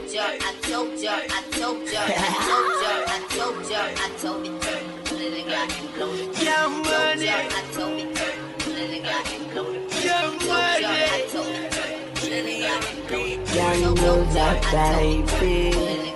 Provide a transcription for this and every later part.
Young money. Young money, baby.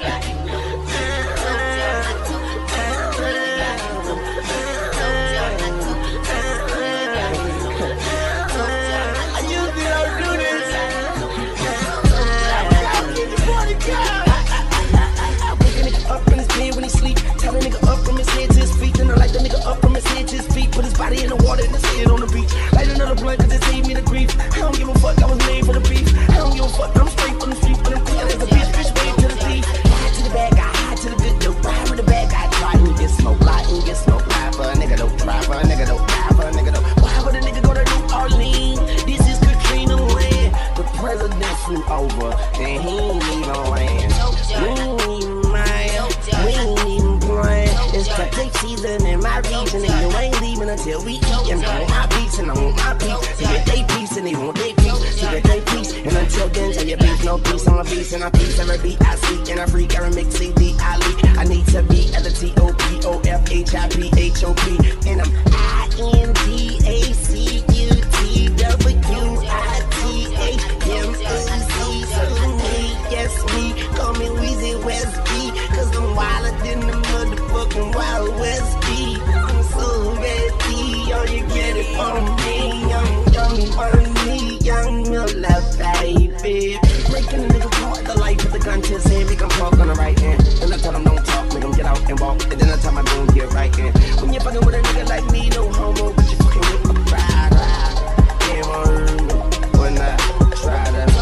When he sleep, tell the nigga up from his head to his feet. Then I light the nigga up from his head to his feet. Put his body in the water and his head on the beach. Light another blunt cause it saved me the grief. I don't give a fuck, I was made for the beef. I don't give a fuck, I'm straight from the street. But I'm thinking as a bitch, bitch wave to the thief. High to the bad guy, high to the good dude. Ride with the bad guy, try and get smoke. Lie and get smoke. Lie for a nigga don't try for a nigga don't die for a nigga don't. Why would a nigga go to New Orleans? This is Katrina land. The president flew over and he ain't even land. We ain't even mind. We ain't even playing. It's protect season in my region, and you ain't leaving until we eat. And I want my peace, and I want my peace. To get they peace, and they want their peace. To get they peace, and until then, tell your beef, no peace. I'm a beast, and I peace. Every beat I speak, and I freak. Every mix CD I leak. I need to be at the TOPOFHIPHOP, and I'm INDACWITHAMEC. So me, yes me, call me Weezy West B, cause I'm wilder than the motherfucking Wild West B. I'm so ready, all you get it from me. Young money, young Miller, baby. Breaking the nigga car at the light with the gun to his head, make him talk on the right hand. Then I tell him don't talk, make him get out and walk. And then I tell my gun get right in. When you're fucking with a nigga like me, no homo, but you fucking with a ride. Damn, when I try to.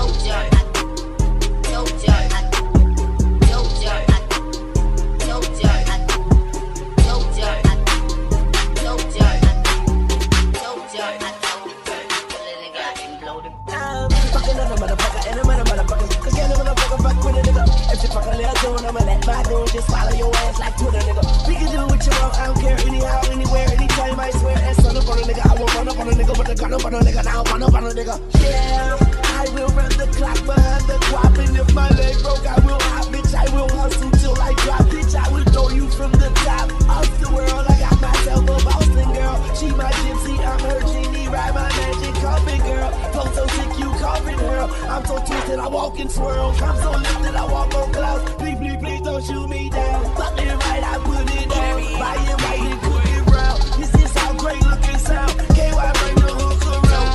Just follow your ass like Twitter, nigga. We can do what you want, I don't care. Anyhow, anywhere, anytime, I swear. And son up on a nigga, I won't run up on a nigga. With a gun up on a nigga, now run up on a nigga. Yeah, I will run the clock behind the clock. And if my leg broke, I will hop, bitch. I will hustle till I drop, bitch. I will throw you from the top of the world. I got myself a Boston girl. She my gypsy, I'm her genie. Ride my magic carpet, girl. Flow so sick, you carpet girl. I'm so twisted, I walk and swirl. I'm so lifted, I walk on clouds. Please, please, please don't shoot me down. Fuck it right, I put it down. Buy it right and cook it round. This is how great looking sound. KY bring the hook around.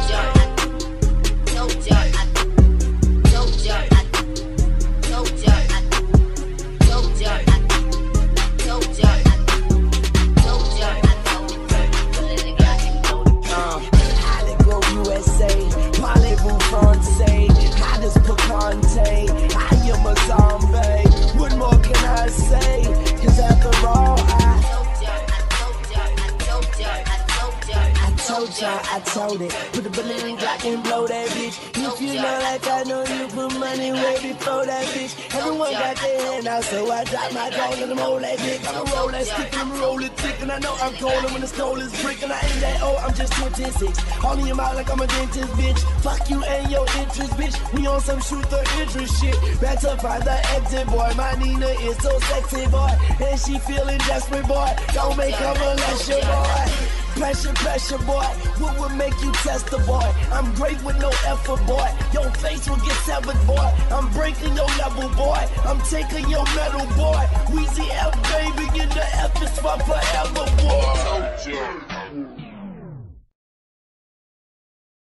Hollywood, USA, Hollywood, France, I just Picante, I am a zombie. What more can I say? Cause after all, I told it. Put the bullet in Glock and blow that bitch. If you know like I know you put money way before that bitch. Everyone got their hand out, so I drop my jaw and I'm roll that dick. I'ma roll that stick and I'ma roll it thick. And I know I'm colder when the skull is breaking. I ain't that old, I'm just 26. All in your mouth like I'm a dentist, bitch. Fuck you and your interest, bitch. We on some shoot the interest shit. Back to find the exit, boy. My Nina is so sexy, boy. And she feeling desperate, boy. Don't make her molest your boy. Pressure, pressure, boy. What would make you test the boy? I'm great with no effort, boy. Your face will get severed, boy. I'm breaking your level, boy. I'm taking your metal, boy. Weezy F, baby, in the F is for forever, boy.